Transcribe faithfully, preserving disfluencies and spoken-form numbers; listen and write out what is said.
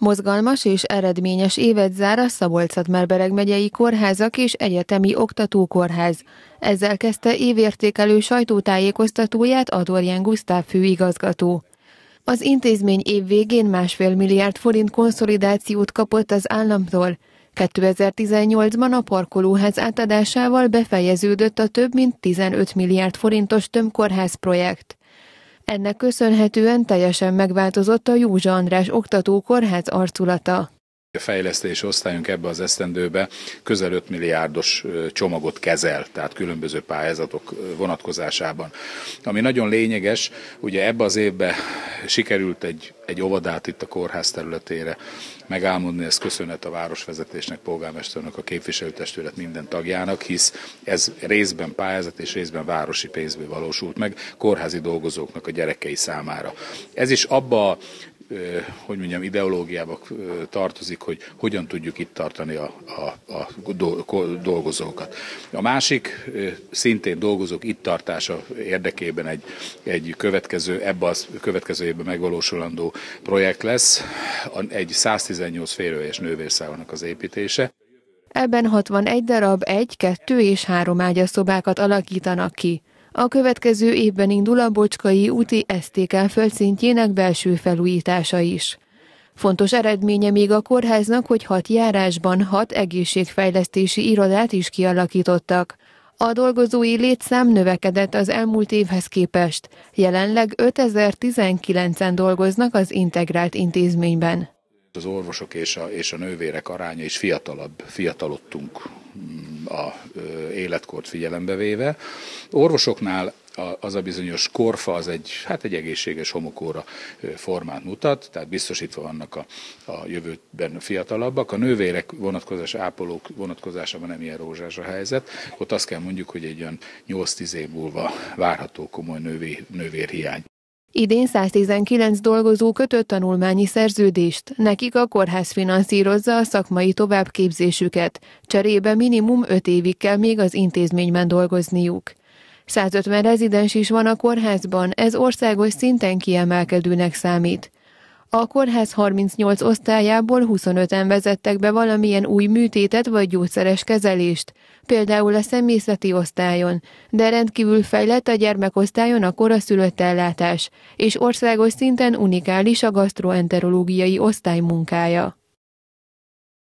Mozgalmas és eredményes évet zár a Szabolcs-Szatmár-Bereg megyei kórházak és egyetemi oktatókórház. Ezzel kezdte évértékelő sajtótájékoztatóját Adorján Gusztáv főigazgató. Az intézmény év végén másfél milliárd forint konszolidációt kapott az államtól. kétezer-tizennyolcban a parkolóház átadásával befejeződött a több mint tizenöt milliárd forintos tömkórház projekt. Ennek köszönhetően teljesen megváltozott a Józsa András oktatókórház arculata. A fejlesztési osztályunk ebbe az esztendőbe közel öt milliárdos csomagot kezel, tehát különböző pályázatok vonatkozásában. Ami nagyon lényeges, ugye ebbe az évben sikerült egy, egy óvodát itt a kórház területére megálmodni, ez köszönhet a városvezetésnek, polgármesternek, a képviselőtestület minden tagjának, hisz ez részben pályázat és részben városi pénzből valósult meg kórházi dolgozóknak a gyerekei számára. Ez is abba hogy mondjam, ideológiába tartozik, hogy hogyan tudjuk itt tartani a, a, a dolgozókat. A másik, szintén dolgozók itt tartása érdekében egy, egy következő, ebben a következő évben megvalósulandó projekt lesz, egy száztizennyolc férőhelyes nővérszállonak az építése. Ebben hatvanegy darab egy, kettő és három ágyas szobákat alakítanak ki. A következő évben indul a Bocskai úti es té ká földszintjének belső felújítása is. Fontos eredménye még a kórháznak, hogy hat járásban hat egészségfejlesztési irodát is kialakítottak. A dolgozói létszám növekedett az elmúlt évhez képest. Jelenleg ötezer-tizenkilencen dolgoznak az integrált intézményben. Az orvosok és a, és a nővérek aránya is fiatalabb, fiatalodtunk a életkort figyelembe véve. Orvosoknál az a bizonyos korfa az egy, hát egy egészséges homokóra formát mutat, tehát biztosítva vannak a, a jövőben fiatalabbak. A nővérek vonatkozás, ápolók vonatkozásában nem ilyen rózsás a helyzet. Ott azt kell mondjuk, hogy egy olyan nyolc-tíz év múlva várható komoly nővé, nővérhiány. Idén száztizenkilenc dolgozó kötött tanulmányi szerződést, nekik a kórház finanszírozza a szakmai továbbképzésüket, cserébe minimum öt évig kell még az intézményben dolgozniuk. százötven rezidens is van a kórházban, ez országos szinten kiemelkedőnek számít. A kórház harmincnyolc osztályából huszonöten vezettek be valamilyen új műtétet vagy gyógyszeres kezelést, például a személyzeti osztályon, de rendkívül fejlett a gyermekosztályon a koraszülött ellátás, és országos szinten unikális a gasztroenterológiai osztály munkája.